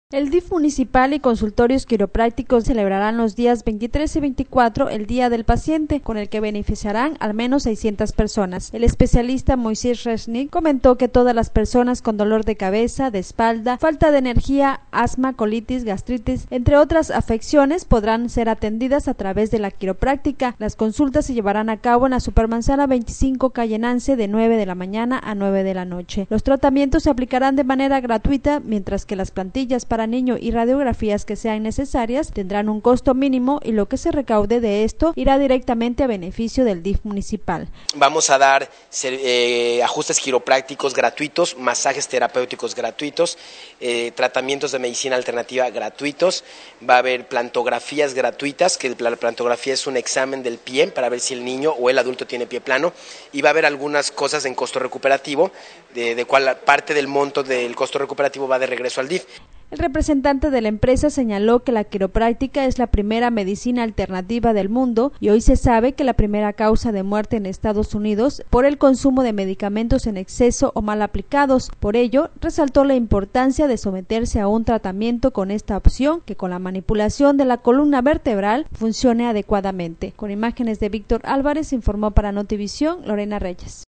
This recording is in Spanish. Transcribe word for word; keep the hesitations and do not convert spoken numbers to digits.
El D I F municipal y consultorios quiroprácticos celebrarán los días veintitrés y veinticuatro el Día del Paciente, con el que beneficiarán al menos seiscientas personas. El especialista Moisés Resnick comentó que todas las personas con dolor de cabeza, de espalda, falta de energía, asma, colitis, gastritis, entre otras afecciones, podrán ser atendidas a través de la quiropráctica. Las consultas se llevarán a cabo en la Supermanzana veinticinco, calle Nance, de nueve de la mañana a nueve de la noche. Los tratamientos se aplicarán de manera gratuita, mientras que las plantillas para para niño y radiografías que sean necesarias tendrán un costo mínimo y lo que se recaude de esto irá directamente a beneficio del D I F municipal. Vamos a dar eh, ajustes quiroprácticos gratuitos, masajes terapéuticos gratuitos, eh, tratamientos de medicina alternativa gratuitos, va a haber plantografías gratuitas, que la plantografía es un examen del pie para ver si el niño o el adulto tiene pie plano, y va a haber algunas cosas en costo recuperativo, de, de cual parte del monto del costo recuperativo va de regreso al D I F. El representante de la empresa señaló que la quiropráctica es la primera medicina alternativa del mundo y hoy se sabe que la primera causa de muerte en Estados Unidos por el consumo de medicamentos en exceso o mal aplicados. Por ello, resaltó la importancia de someterse a un tratamiento con esta opción que con la manipulación de la columna vertebral funcione adecuadamente. Con imágenes de Víctor Álvarez informó para Notivisión Lorena Reyes.